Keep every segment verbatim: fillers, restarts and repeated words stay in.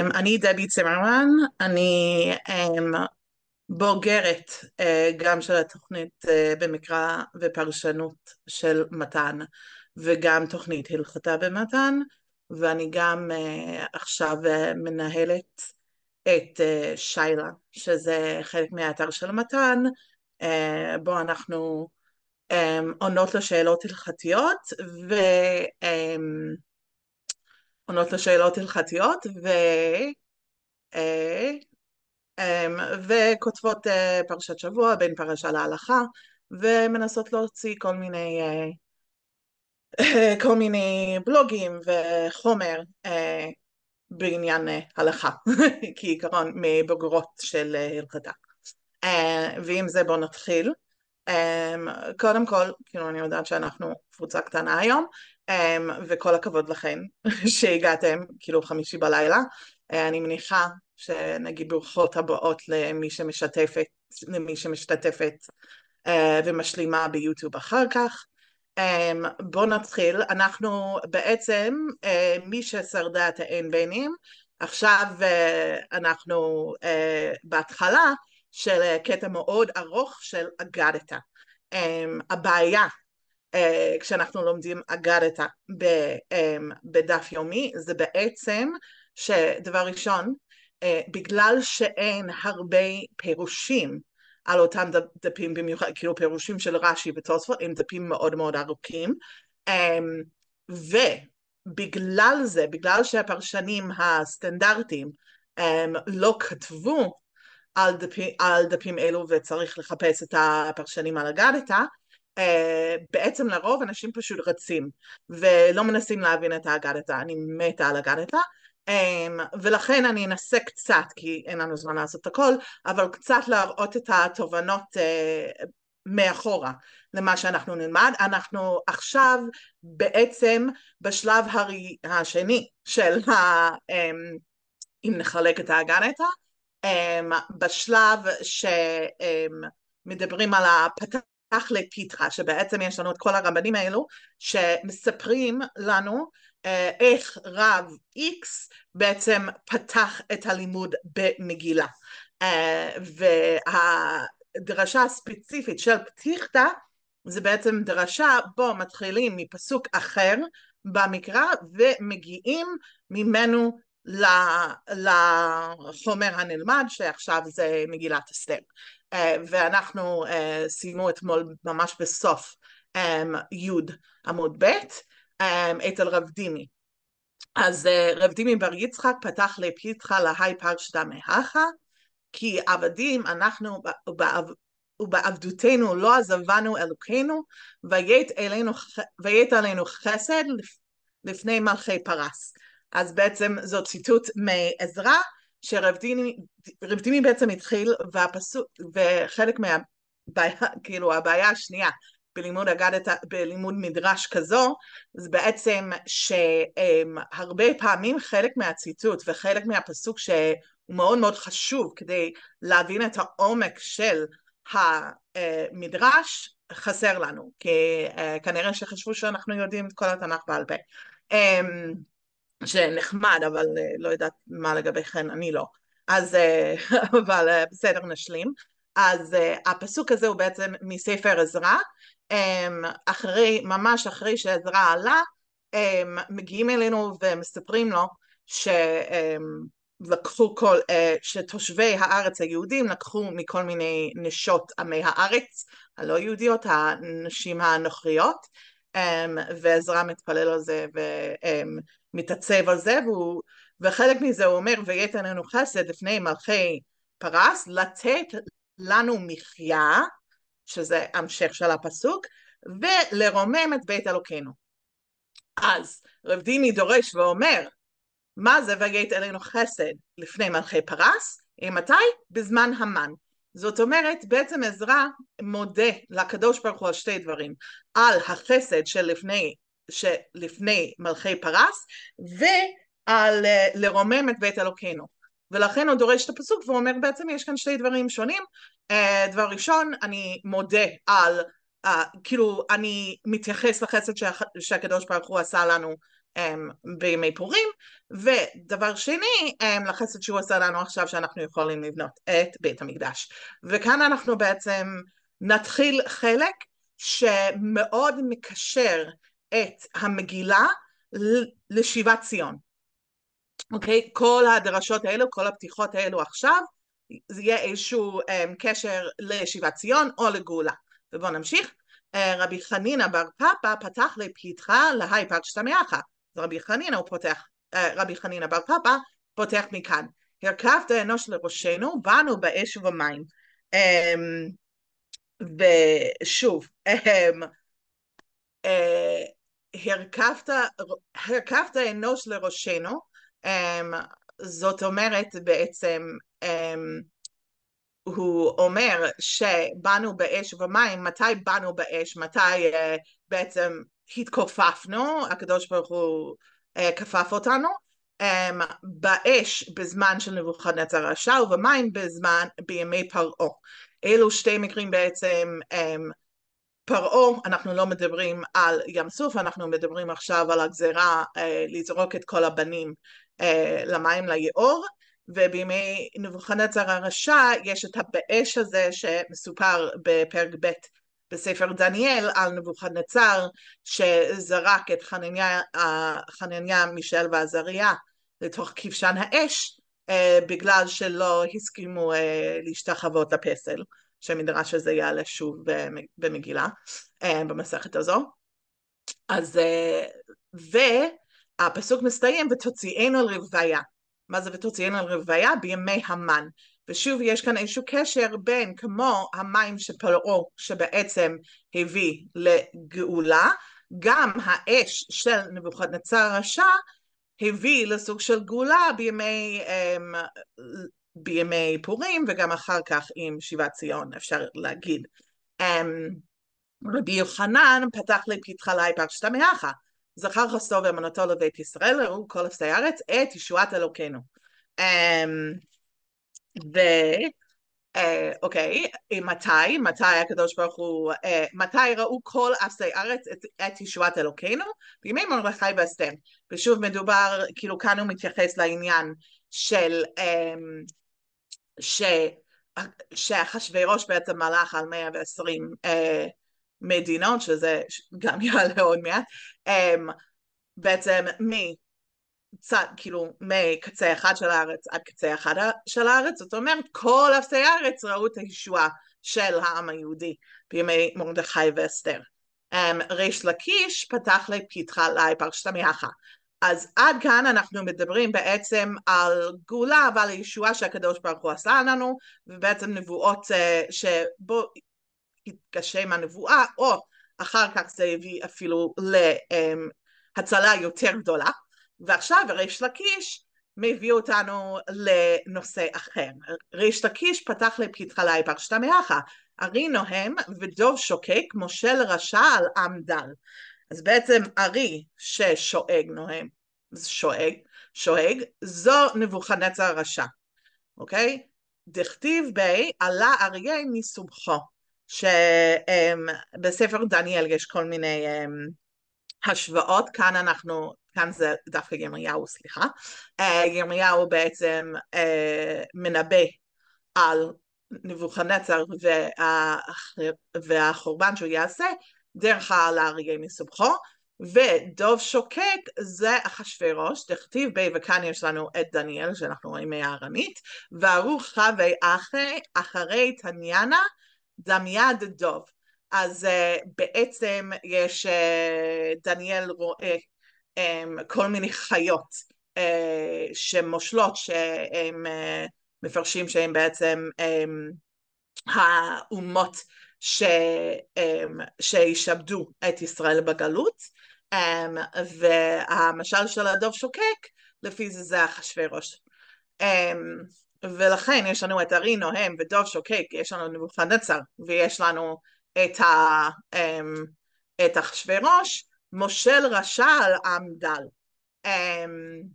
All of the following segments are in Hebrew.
אני דבי צימרמן, אני um, בוגרת uh, גם של התוכנית uh, במקרא ופרשנות של מתן וגם תוכנית הלכתה במתן, ואני גם uh, עכשיו uh, מנהלת את uh, שיילה, שזה חלק מהאתר של מתן, uh, בו אנחנו um, עונות לשאלות הלכתיות ו... um, עונות לשאלות הלכתיות ו... אה, אמ, וכותבות אה, פרשת שבוע בין פרשה להלכה ומנסות להוציא כל מיני אה, כל מיני בלוגים וחומר אה, בעניין אה, הלכה כעיקרון מבוגרות של אה, הלכתה. אה, ועם זה בואו נתחיל. Um, קודם כל, כאילו אני יודעת שאנחנו קבוצה קטנה היום, um, וכל הכבוד לכם שהגעתם, כאילו חמישי בלילה. Uh, אני מניחה שנגיד ברוכות הבאות למי שמשתפת, למי שמשתתפת uh, ומשלימה ביוטיוב אחר כך. Um, בואו נתחיל. אנחנו בעצם, uh, מי ששרדה את האין בינים, עכשיו uh, אנחנו uh, בהתחלה, של קטע מאוד ארוך של אגדתא. Um, הבעיה uh, כשאנחנו לומדים אגדתא בדף יומי זה בעצם שדבר ראשון, uh, בגלל שאין הרבה פירושים על אותם דפים, במיוחד כאילו פירושים של רש"י ותוספות, הם דפים מאוד מאוד ארוכים, um, ובגלל זה, בגלל שהפרשנים הסטנדרטיים um, לא כתבו על דפים, על דפים אלו וצריך לחפש את הפרשנים על אגדתא, uh, בעצם לרוב אנשים פשוט רצים ולא מנסים להבין את האגדתא. אני מתה על אגדתא, um, ולכן אני אנסה קצת, כי אין לנו זמן לעשות את הכל, אבל קצת להראות את התובנות uh, מאחורה למה שאנחנו נלמד. אנחנו עכשיו בעצם בשלב הרי, השני של ה... Um, אם נחלק את האגדתא, Um, בשלב שמדברים um, על הפתח לפיתחה, שבעצם יש לנו את כל הרבנים האלו שמספרים לנו uh, איך רב איקס בעצם פתח את הלימוד במגילה. Uh, והדרשה הספציפית של פתיחתא זה בעצם דרשה בו מתחילים מפסוק אחר במקרא ומגיעים ממנו לחומר הנלמד שעכשיו זה מגילת אסתר, ואנחנו סיימו אתמול ממש בסוף י' עמוד ב' אצל רב דימי. אז רב דימי בר יצחק פתח לפיתחה להי פרשתא מהכה, כי עבדים אנחנו ובעבדותנו לא עזבנו אלוקינו, ויית עלינו, ויית עלינו חסד לפני מלכי פרס. אז בעצם זו ציטוט מעזרא, שרב דימי, רב דימי בעצם התחיל, והפסוק, וחלק מהבעיה, כאילו הבעיה השנייה בלימוד אגדתא, בלימוד מדרש כזו, זה בעצם שהרבה פעמים חלק מהציטוט וחלק מהפסוק שהוא מאוד מאוד חשוב כדי להבין את העומק של המדרש, חסר לנו, כי כנראה שחשבו שאנחנו יודעים את כל התנ"ך בעל פה. שנחמד, אבל לא יודעת מה לגבי כן, אני לא. אז, אבל בסדר, נשלים. אז הפסוק הזה הוא בעצם מספר עזרא, אחרי, ממש אחרי שעזרא עלה, מגיעים אלינו ומספרים לו שלקחו כל, שתושבי הארץ היהודים לקחו מכל מיני נשות עמי הארץ, הלא יהודיות, הנשים הנוכריות, ועזרא מתפלל על זה ומתעצב על זה, והוא, וחלק מזה הוא אומר ויית עלינו חסד לפני מלכי פרס לתת לנו מחיה, שזה המשך של הפסוק, ולרומם את בית אלוקינו. אז רב דימי דורש ואומר, מה זה ויית עלינו חסד לפני מלכי פרס? מתי? בזמן המן. זאת אומרת, בעצם עזרא מודה לקדוש ברוך הוא על שתי דברים, על החסד של לפני, שלפני מלכי פרס, ועל uh, לרומם את בית אלוקינו. ולכן הוא דורש את הפסוק, והוא אומר בעצם יש כאן שתי דברים שונים. Uh, דבר ראשון, אני מודה על, uh, כאילו אני מתייחס לחסד שה, שהקדוש ברוך הוא עשה לנו בימי פורים, ודבר שני, לחסד שהוא עשה לנו עכשיו שאנחנו יכולים לבנות את בית המקדש. וכאן אנחנו בעצם נתחיל חלק שמאוד מקשר את המגילה לשיבת ציון. אוקיי? כל הדרשות האלו, כל הפתיחות האלו עכשיו, זה יהיה איזשהו um, קשר לשיבת ציון או לגאולה. ובואו נמשיך. Uh, רבי חנינא בר פפא פתח לפתחה להי פרשת מעכה. אז רבי חנינא הוא פותח, uh, רבי חנינא בר פפא פותח מכאן. הרכבת אנוש לראשנו, באנו באש ובמים. Um, ושוב, um, uh, הרכבת, הרכבת אנוש לראשנו, um, זאת אומרת בעצם, um, הוא אומר שבאנו באש ומים, מתי באנו באש, מתי uh, בעצם התכופפנו, הקדוש ברוך הוא uh, כפף אותנו, um, באש בזמן של נבוכדנצר הרשע ובמים בזמן, בימי פרעה. אלו שתי מקרים בעצם, um, פרעה, אנחנו לא מדברים על ים סוף, אנחנו מדברים עכשיו על הגזירה uh, לזרוק את כל הבנים uh, למים ליאור, ובימי נבוכדנצר הרשע יש את הבאש הזה שמסופר בפרק ב' בספר דניאל על נבוכדנצר שזרק את חנניה, חנניה מישאל ועזריה לתוך כבשן האש uh, בגלל שלא הסכימו uh, להשתחוות לפסל, שהמדרש הזה יעלה שוב במגילה, במסכת הזו. אז, והפסוק מסתיים, ותוציאנו על רוויה. מה זה ותוציאנו על רוויה? בימי המן. ושוב יש כאן איזשהו קשר בין כמו המים שפרעה שבעצם הביא לגאולה, גם האש של נבוכדנצר הרשע הביא לסוג של גאולה בימי בימי פורים, וגם אחר כך עם שיבת ציון, אפשר להגיד. רבי יוחנן פתח לפתחה להי פרשת מעכה, זכר חסדו ואמונתו לבית ישראל, ראו כל עושי הארץ את ישועת אלוקינו. ואוקיי, מתי? מתי הקדוש ברוך הוא, מתי ראו כל עושי הארץ את ישועת אלוקינו? בימי מרדכי ואסתר. ושוב מדובר, כאילו כאן הוא מתייחס לעניין של ש... שאחשוורוש בעצם מלך על מאה ועשרים אה, מדינות, שזה גם יעלה עוד מעט, אה, בעצם מצד, כאילו, מקצה אחד של הארץ עד קצה אחד של הארץ, זאת אומרת, כל עושי הארץ ראו את הישועה של העם היהודי בימי מרדכי ואסתר. אה, ריש לקיש פתח לפתחה להי פרשת מעכה. אז עד כאן אנחנו מדברים בעצם על גאולה ועל הישועה שהקדוש ברוך הוא עשה לנו, ובעצם נבואות שבו התגשם הנבואה, או אחר כך זה הביא אפילו להצלה יותר גדולה. ועכשיו ריש לקיש מביא אותנו לנושא אחר. ריש לקיש פתח לפתחה להי פרשת מעכה, ארי נוהם ודוב שוקק, מושל רשע על עם דל. אז בעצם ארי ששואג נוהם, שואג, שואג, זו נבוכדנצר הרשע, אוקיי? דכתיב בי עלה אריה מסובכו, שבספר דניאל יש כל מיני השוואות, כאן אנחנו, כאן זה דווקא ירמיהו, סליחה, ירמיהו בעצם מנבא על נבוכדנצר והחורבן שהוא יעשה, דרך העלה אריה מסובכו, ודוב שוקק זה אחשוורוש, דכתיב בי, וכאן יש לנו את דניאל שאנחנו רואים מהארמית, וערוך חווי אחרי, אחרי תניאנה דמיה דדוב. אז uh, בעצם יש uh, דניאל רואה um, כל מיני חיות uh, שמושלות, שהם uh, מפרשים שהם בעצם um, האומות ש, um, שישבדו את ישראל בגלות, um, והמשל של הדוב שוקק, לפי זה זה אחשוורוש. Um, ולכן יש לנו את ארי נוהם ודוב שוקק, יש לנו נבוכדנצר, ויש לנו את, ה, um, את אחשוורוש, מושל רשע על עם דל. Um,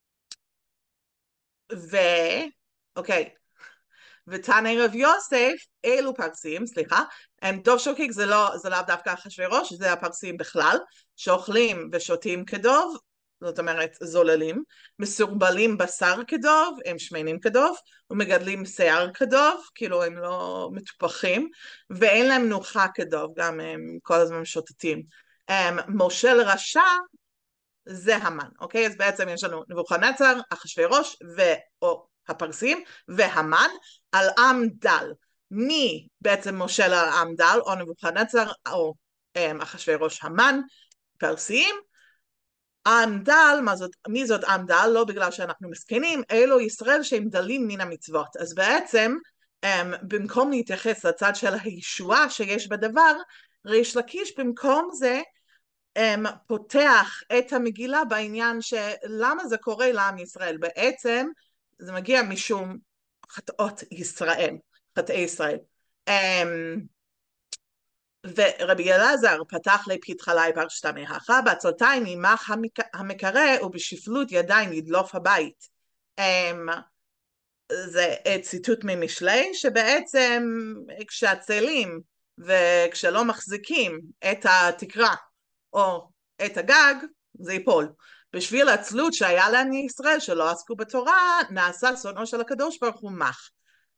ו... אוקיי. ותנא רב יוסף, אלו פרסים, סליחה, דוב שוקק זה לא, זה לא דווקא אחשוורוש, זה הפרסים בכלל, שאוכלים ושותים כדוב, זאת אומרת זוללים, מסורבלים בשר כדוב, הם שמנים כדוב, ומגדלים שיער כדוב, כאילו הם לא מטופחים, ואין להם נוחה כדוב, גם הם כל הזמן שוטטים. מושל רשע זה המן, אוקיי? אז בעצם יש לנו נבוכדנצר, אחשוורוש, או הפרסים, והמן על עם דל. מי בעצם מושל על עם דל, או נבוכדנצר, או אחשוורוש, המן, פרסים. עם דל, מה זאת, מי זאת עם דל? לא בגלל שאנחנו מסכנים, אלו ישראל שהם דלים מן המצוות. אז בעצם, במקום להתייחס לצד של הישועה שיש בדבר, ריש לקיש במקום זה, פותח את המגילה בעניין שלמה זה קורה לעם ישראל. בעצם זה מגיע משום חטאות ישראל, חטאי ישראל. ורבי אלעזר פתח לפתחה לי פרשת מהכה, בעצלתיים עמך המקרא ובשפלות ידיים ידלוף הבית. זה ציטוט ממשלי, שבעצם כשהצלים וכשלא מחזיקים את התקרה או את הגג, זה ייפול. בשביל העצלות שהיה לעני ישראל שלא עסקו בתורה, נעשה שונאו של הקדוש ברוך הוא מח.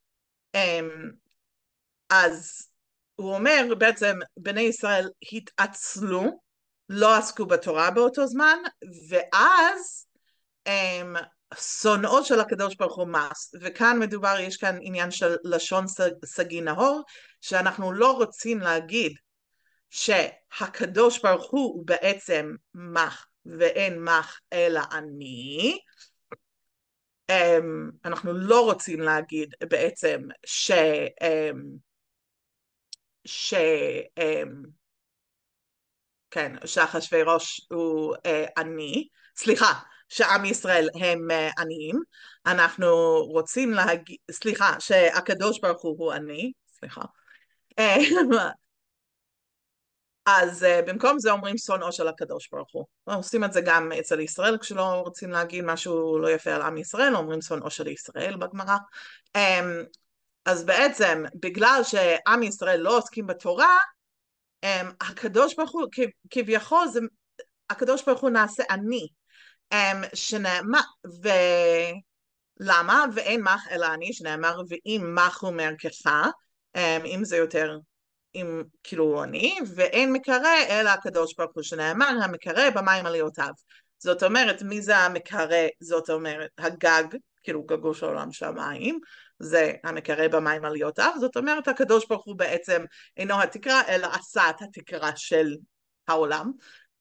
אז הוא אומר בעצם בני ישראל התעצלו, לא עסקו בתורה באותו זמן, ואז הם שונאות של הקדוש ברוך הוא מס. וכאן מדובר, יש כאן עניין של לשון סגי נהור, שאנחנו לא רוצים להגיד שהקדוש ברוך הוא הוא בעצם מח ואין מח אלא אני. אנחנו לא רוצים להגיד בעצם ש... ש... כן, שאחשוורוש הוא עני, סליחה, שעם ישראל הם עניים, אנחנו רוצים להגיד, סליחה, שהקדוש ברוך הוא הוא עני, סליחה, אז במקום זה אומרים שונאו של הקדוש ברוך הוא. עושים את זה גם אצל ישראל, כשלא רוצים להגיד משהו לא יפה על עם ישראל, אומרים שונאו של ישראל בגמרא. אז בעצם, בגלל שעם ישראל לא עוסקים בתורה, הקדוש ברוך הוא, כביכול, הקדוש ברוך הוא נעשה עני, שנאמר, ולמה? ואין מח אלא אני, שנאמר, ואם מח הוא מערכך, אם זה יותר, אם כאילו אני, ואין מקרא אלא הקדוש ברוך הוא, שנאמר, המקרא במים עליותיו. זאת אומרת, מי זה המקרא? זאת אומרת, הגג, כאילו גגו של עולם שמיים, זה המקרא במים עליותיו, זאת אומרת, הקדוש ברוך הוא בעצם אינו התקרה, אלא עשה את התקרה של העולם.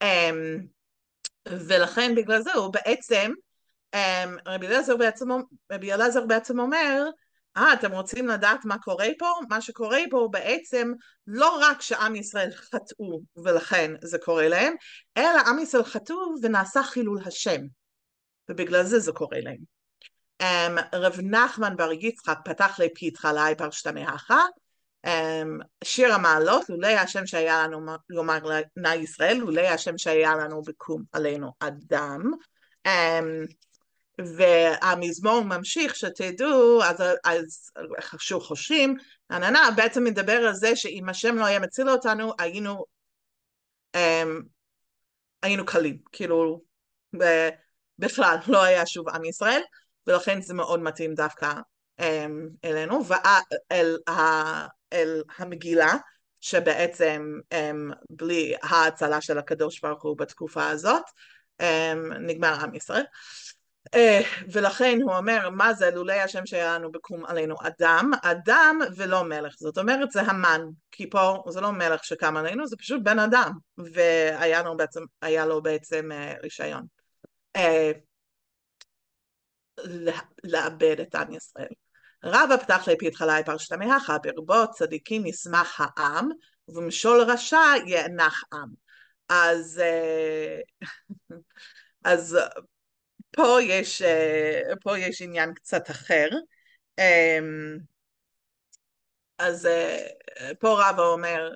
ולכן בגלל זה הוא בעצם, רבי אלעזר בעצם, רבי אלעזר בעצם אומר, אה, אתם רוצים לדעת מה קורה פה? מה שקורה פה בעצם לא רק שעם ישראל חטאו ולכן זה קורה להם, אלא עם ישראל חטאו ונעשה חילול השם, ובגלל זה זה קורה להם. Um, רב נחמן בר יצחק פתח לפתחה לי פרשת מהכה, um, שיר המעלות, לולי השם שהיה לנו לומר לבני ישראל, לולי השם שהיה לנו בקום עלינו אדם. um, והמזמור ממשיך, שתדעו, אז, אז שוב חושבים, נענה, בעצם מדבר על זה שאם השם לא היה מציל אותנו, היינו, um, היינו קלים, כאילו, בכלל לא היה שוב עם ישראל, ולכן זה מאוד מתאים דווקא um, אלינו, ואל אל המגילה, שבעצם um, בלי ההצלה של הקדוש ברוך הוא בתקופה הזאת, um, נגמר עם ישראל. Uh, ולכן הוא אומר, מה זה לולי השם שהיה לנו בקום עלינו אדם, אדם ולא מלך, זאת אומרת זה המן, כי פה זה לא מלך שקם עלינו, זה פשוט בן אדם, והיה לו בעצם, היה לו בעצם uh, רישיון. Uh, לאבד את עם ישראל. רבא פתח לפתחה לי פרשת מהכה, ברבות צדיקים ישמח העם, ובמשול רשע יאנח עם. אז, אז פה יש, פה יש עניין קצת אחר. אז פה רבא אומר,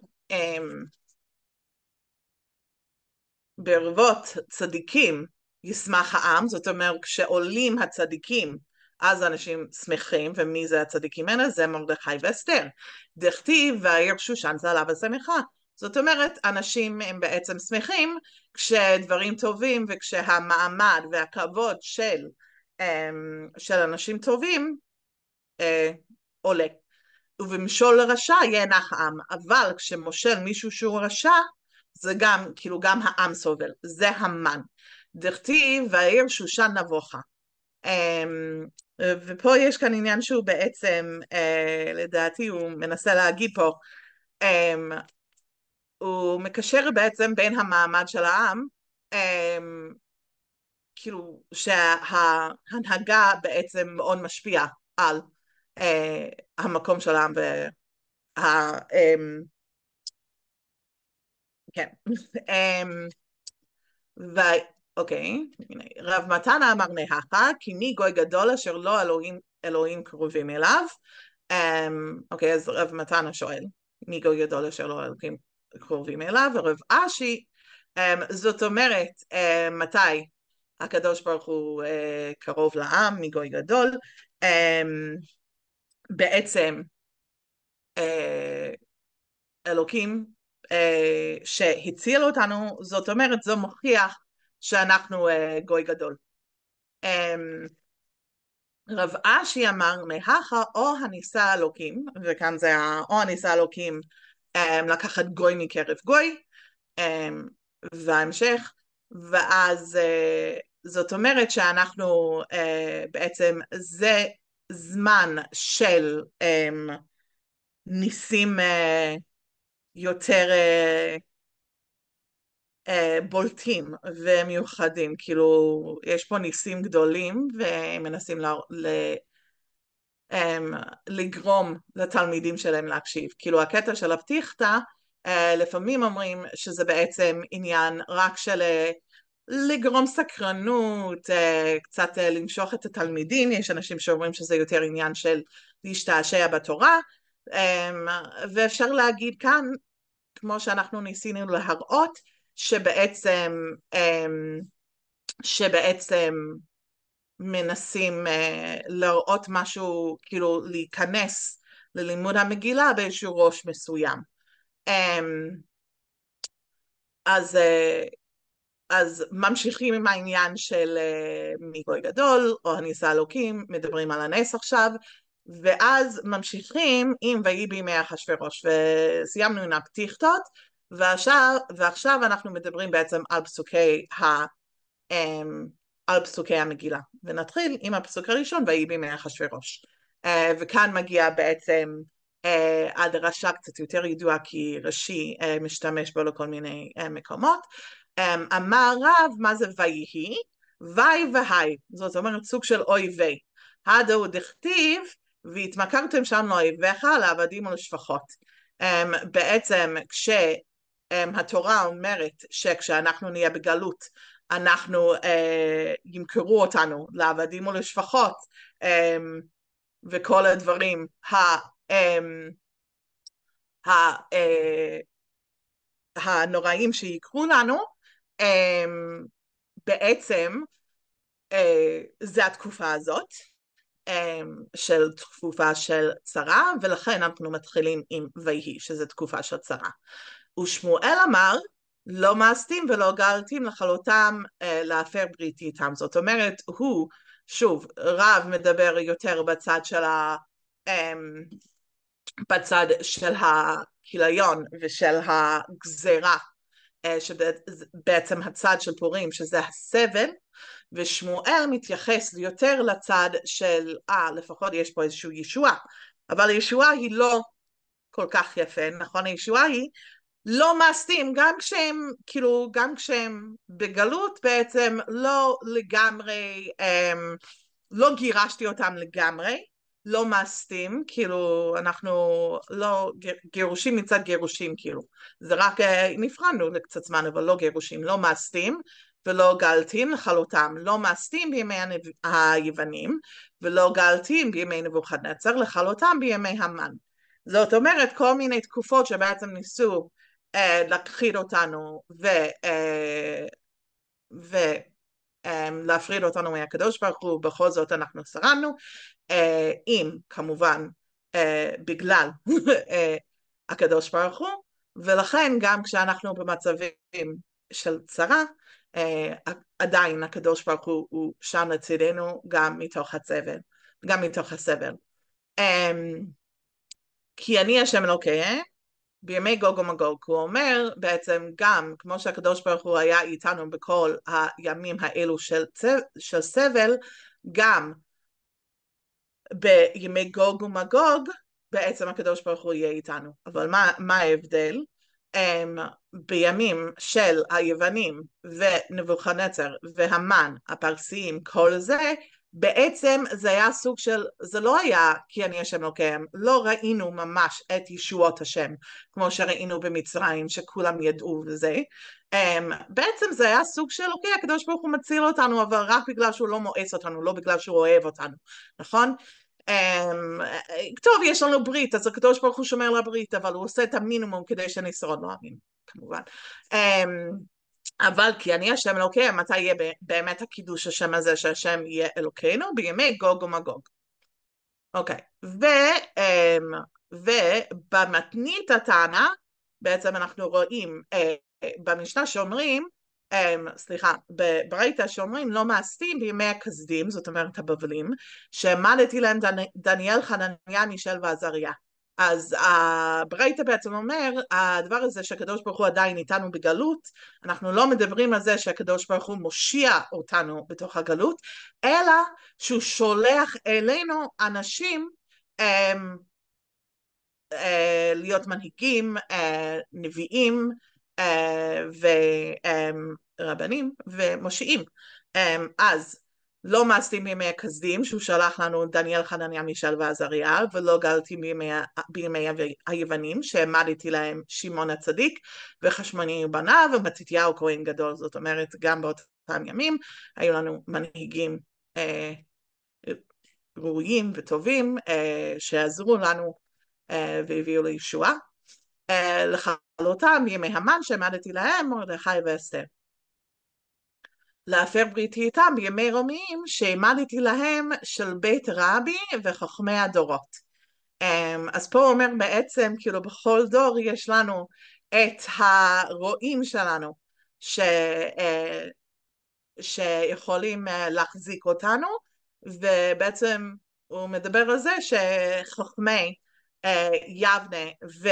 ברבות צדיקים ישמח העם, זאת אומרת כשעולים הצדיקים אז אנשים שמחים, ומי זה הצדיקים האלה? זה מרדכי ואסתר. דכתיב וירשו שושן צהלה ושמחה, זאת אומרת, אנשים הם בעצם שמחים כשדברים טובים וכשהמעמד והכבוד של, של אנשים טובים עולה. ובמשול רשע ינח עם, אבל כשמושל מישהו שהוא רשע, זה גם, כאילו גם העם סובל, זה המן. דכתיב והעיר שושן נבוכה. ופה יש כאן עניין שהוא בעצם, לדעתי הוא מנסה להגיד פה, הוא מקשר בעצם בין המעמד של העם, כאילו שההנהגה בעצם מאוד משפיעה על המקום של העם וה... כן. ואוקיי, רב מתנה אמר נהכה, כי מי גוי גדול אשר לא אלוהים, אלוהים קרובים אליו. אוקיי, אז רב מתנה שואל, מי גוי גדול אשר לא אלוהים קרובים אליו, ורב אשי, זאת אומרת, מתי הקדוש ברוך הוא קרוב לעם, מי גוי גדול, בעצם אלוקים שהציל אותנו, זאת אומרת, זו מוכיח שאנחנו גוי גדול. רב אשי אמר, מהכה או הניסה אלוקים, וכאן זה או הניסה אלוקים לקחת גוי מקרב גוי, וההמשך, ואז זאת אומרת שאנחנו בעצם, זה זמן של ניסים יותר בולטים ומיוחדים, כאילו יש פה ניסים גדולים והם מנסים לגרום לתלמידים שלהם להקשיב. כאילו הקטע של הפתיחתא, לפעמים אומרים שזה בעצם עניין רק של לגרום סקרנות, קצת למשוך את התלמידים, יש אנשים שאומרים שזה יותר עניין של להשתעשע בתורה, ואפשר להגיד כאן, כמו שאנחנו ניסינו להראות, שבעצם, שבעצם מנסים להראות משהו, כאילו להיכנס ללימוד המגילה באיזשהו ראש מסוים. אז, אז ממשיכים עם העניין של מי גוי גדול, או הניסה אלוקים, מדברים על הנס עכשיו, ואז ממשיכים עם ויהי בימי אחשוורוש, וסיימנו עם הפתיחתות, ועכשיו, ועכשיו אנחנו מדברים בעצם על פסוקי, ה, על פסוקי המגילה, ונתחיל עם הפסוק הראשון, ויהי בימי אחשוורוש. וכאן מגיע בעצם הדרשה קצת יותר ידועה, כי רש"י משתמש בו לכל מיני מקומות. אמר רב, מה זה ויהי? וי והי, זאת אומרת סוג של אויבי. הדו דכתיב, והתמכרתם שם לאויביך, לעבדים ולשפחות. בעצם כשהתורה אומרת שכשאנחנו נהיה בגלות, אנחנו ימכרו אותנו לעבדים ולשפחות, וכל הדברים הנוראים שיקרו לנו, בעצם זה התקופה הזאת, של תקופה של צרה, ולכן אנחנו מתחילים עם ויהי, שזה תקופה של צרה. ושמואל אמר, לא מאסתים ולא גלתים לכלותם להפר בריתי איתם. זאת אומרת, הוא, שוב, רב מדבר יותר בצד של ה... בצד של הכיליון ושל הגזרה, שבעצם הצד של פורים, שזה הסבל, ושמואל מתייחס יותר לצד של, אה, לפחות יש פה איזושהי ישועה, אבל הישועה היא לא כל כך יפה, נכון? הישועה היא לא מאסתים, גם כשהם, כאילו, גם כשהם בגלות בעצם לא לגמרי, הם, לא גירשתי אותם לגמרי, לא מאסתים, כאילו, אנחנו לא, גירושים מצד גירושים, כאילו, זה רק נפרדנו לקצת זמן, אבל לא גירושים, לא מאסתים, ולא גלתים לכלותם, לא מאסתים בימי היוונים, ולא גלתים בימי נבוכדנצר, לכלותם בימי המן. זאת אומרת, כל מיני תקופות שבעצם ניסו אה, להכחיד אותנו ו, אה, ולהפריד אותנו מהקדוש ברוך הוא, בכל זאת אנחנו שרדנו, אה, אם כמובן אה, בגלל אה, הקדוש ברוך הוא, ולכן גם כשאנחנו במצבים של צרה, עדיין הקדוש ברוך הוא, הוא שם לצידנו גם מתוך הסבל, גם מתוך הסבל. כי אני השם אלוקיהם, בימי גוג ומגוג, הוא אומר בעצם גם כמו שהקדוש ברוך הוא היה איתנו בכל הימים האלו של, של סבל, גם בימי גוג ומגוג בעצם הקדוש ברוך הוא יהיה איתנו. אבל מה, מה ההבדל? Um, בימים של היוונים ונבוכדנצר והמן, הפרסיים, כל זה, בעצם זה היה סוג של, זה לא היה כי אני השם אלוקיהם, לא ראינו ממש את ישועות השם, כמו שראינו במצרים, שכולם ידעו וזה, um, בעצם זה היה סוג של, אוקיי, הקדוש ברוך הוא מציל אותנו, אבל רק בגלל שהוא לא מואס אותנו, לא בגלל שהוא אוהב אותנו, נכון? Um, טוב, יש לנו ברית, אז הקדוש ברוך הוא שומר לברית, אבל הוא עושה את המינימום כדי שנשרוד להאמין, כמובן. Um, אבל כי אני השם אלוקיהם, מתי יהיה באמת הקידוש השם הזה, שהשם יהיה אלוקינו? בימי גוג ומגוג. אוקיי, ו, um, ובמתנית הטענה, בעצם אנחנו רואים, uh, במשנה שאומרים, Um, סליחה, בברייתא שאומרים לא מעשיים בימי הכסדים, זאת אומרת הבבלים, שהעמדתי להם דנ... דניאל, חנניה, מישאל ועזריה. אז הברייתא בעצם אומר, הדבר הזה שהקדוש ברוך הוא עדיין איתנו בגלות, אנחנו לא מדברים על זה שהקדוש ברוך הוא מושיע אותנו בתוך הגלות, אלא שהוא שולח אלינו אנשים um, uh, להיות מנהיגים, uh, נביאים, Uh, ורבנים um, ומושיעים. Um, אז לא מעשיים בימי הכסדים, שהוא שלח לנו דניאל, חנניה, מישאל ועזריה, ולא גלתי בימי, בימי היוונים, שהעמדתי להם שמעון הצדיק, וחשמונאי ובניו, ומתתיהו כהן גדול. זאת אומרת, גם באותם ימים היו לנו מנהיגים uh, ראויים וטובים, uh, שעזרו לנו uh, והביאו לישועה. לכלותם בימי המן שעמדתי להם מרדכי ואסתר. להפר בריתי איתם בימי רומיים שהעמדתי להם של בית רבי וחכמי הדורות. אז פה הוא אומר בעצם כאילו בכל דור יש לנו את הרועים שלנו ש, שיכולים להחזיק אותנו, ובעצם הוא מדבר על זה שחכמי יבנה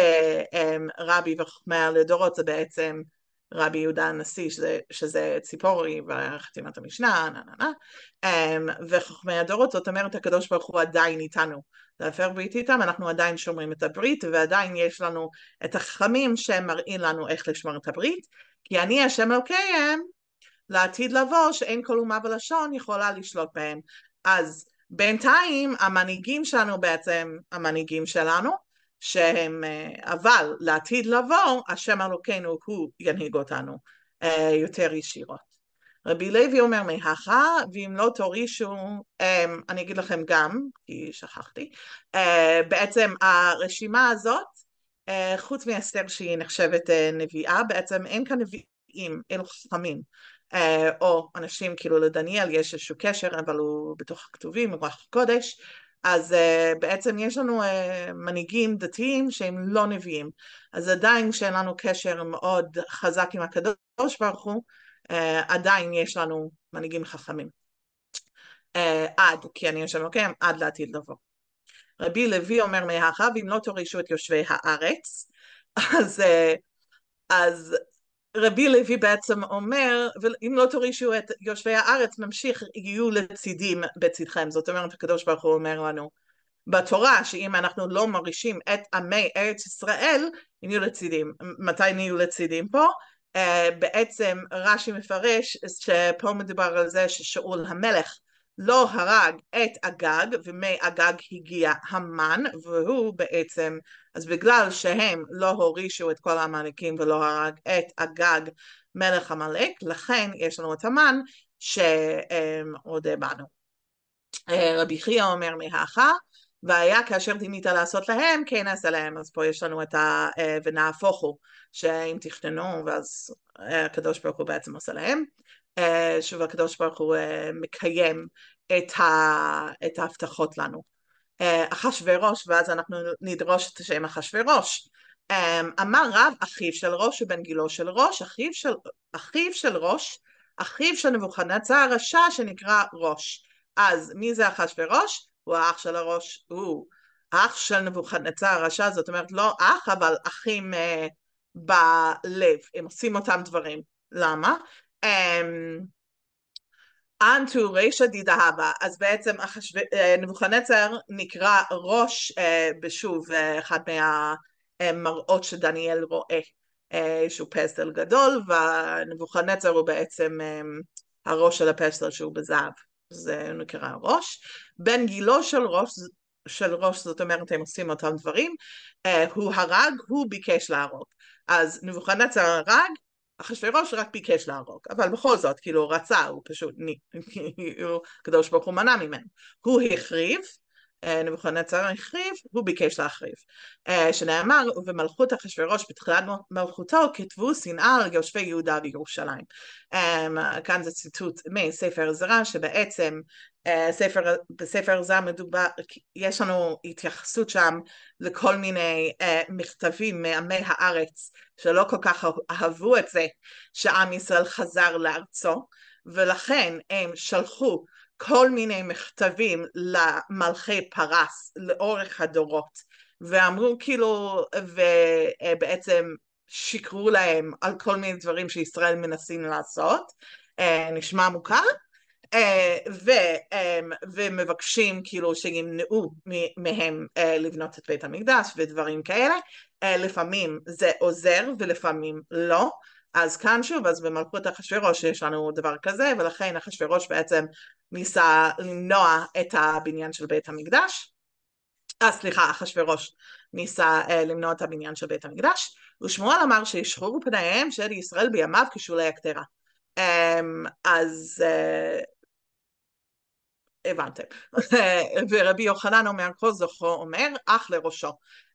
ורבי וחכמי לדורות זה בעצם רבי יהודה הנשיא, שזה, שזה ציפורי וחתימת המשנה, נה, נה, נה. וחכמי הדורות, זאת אומרת הקדוש ברוך הוא עדיין איתנו, להפר ברית איתם, אנחנו עדיין שומרים את הברית, ועדיין יש לנו את החכמים שמראים לנו איך לשמור את הברית, כי אני השם אלוקיהם לעתיד לבוא שאין כל אומה ולשון יכולה לשלוט בהם. אז בינתיים המנהיגים שלנו בעצם המנהיגים שלנו, שהם, אבל לעתיד לבוא השם אלוקינו הוא ינהיג אותנו יותר ישירות. רבי לוי אומר מהכה, ואם לא תורישו, אני אגיד לכם גם, כי שכחתי, בעצם הרשימה הזאת, חוץ מאסתר שהיא נחשבת נביאה, בעצם אין כאן נביאים, אלו חכמים. או אנשים כאילו לדניאל יש איזשהו קשר אבל הוא בתוך הכתובים, רוח הקודש, אז בעצם יש לנו מנהיגים דתיים שהם לא נביאים, אז עדיין שאין לנו קשר מאוד חזק עם הקדוש ברוך הוא, עדיין יש לנו מנהיגים חכמים, עד, כי אני יושב לוקם, עד לעתיד לבוא. רבי לוי אומר מהכה, ואם לא תורישו את יושבי הארץ, אז אז רבי לוי בעצם אומר, ואם לא תורישו את יושבי הארץ, ממשיך יהיו לצידים בצדכם. זאת אומרת, הקדוש ברוך הוא אומר לנו בתורה, שאם אנחנו לא מורישים את עמי ארץ ישראל, הם יהיו לצידים. מתי נהיו לצידים פה? Uh, בעצם רש"י מפרש שפה מדובר על זה ששאול המלך לא הרג את אגג, ומאגג הגיע המן, והוא בעצם, אז בגלל שהם לא הורישו את כל העמלקים ולא הרג את אגג מלך עמלק, לכן יש לנו את המן שעודה בנו. רבי חייא אומר מהכה, והיה כאשר דימית לעשות להם, כן עשה להם, אז פה יש לנו את ה... ונהפוך הוא, שאם תכננו, ואז הקדוש ברוך הוא בעצם עושה להם, שוב הקדוש ברוך הוא מקיים את, ה... את ההבטחות לנו. אחשוורוש, ואז אנחנו נדרוש את השם אחשוורוש, אמר רב, אחיו של ראש ובן גילו של ראש, אחיו של, אחיו של ראש, אחיו של נבוכדנצר הרשע שנקרא ראש. אז מי זה אחשוורוש? הוא האח של הראש, הוא האח של נבוכדנצר הרשע, זאת אומרת לא אח, אבל אחים אה, בלב, הם עושים אותם דברים. למה? Um, אנטו רישא דידהבה, אז בעצם נבוכדנצר נקרא ראש בשוב אחד מהמראות שדניאל רואה, שהוא פסל גדול, ונבוכדנצר הוא בעצם הראש של הפסל שהוא בזהב, זה נקרא ראש. בן גילו של ראש, של ראש זאת אומרת הם עושים אותם דברים, הוא הרג, הוא ביקש להרוג, אז נבוכדנצר הרג, אחשוורוש רק ביקש להרוג, אבל בכל זאת, כאילו הוא רצה, הוא פשוט, הקדוש ברוך הוא מנע ממנו. הוא החריב, נבוכדנצר החריב, הוא ביקש להחריב. שנאמר, ובמלכות אחשוורוש בתחילת מלכותו, כתבו שנאה על יושבי יהודה וירושלים. כאן זה ציטוט מספר עזרא, שבעצם ספר, בספר עזרא מדובר, יש לנו התייחסות שם לכל מיני מכתבים מעמי הארץ, שלא כל כך אהבו את זה שעם ישראל חזר לארצו, ולכן הם שלחו כל מיני מכתבים למלכי פרס לאורך הדורות, ואמרו כאילו, ובעצם שיקרו להם על כל מיני דברים שישראל מנסים לעשות, נשמע מוכר, ו, ומבקשים כאילו שימנעו מהם לבנות את בית המקדש ודברים כאלה, לפעמים זה עוזר ולפעמים לא, אז כאן שוב, אז במלכות אחשוורוש יש לנו דבר כזה, ולכן אחשוורוש בעצם ניסה למנוע את הבניין של בית המקדש, אה סליחה, אחשוורוש ניסה למנוע את הבניין של בית המקדש, ושמואל אמר שישחרו פניהם של ישראל בימיו כשולי הקטרה. אז הבנתם. ורבי יוחנן אומר, כל זוכרו אומר, אח לראשו.